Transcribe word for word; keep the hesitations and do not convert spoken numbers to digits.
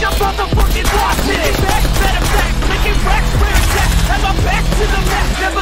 I'm motherfucking lost in it. Matter of fact, making racks where it's at. Have my back to the map.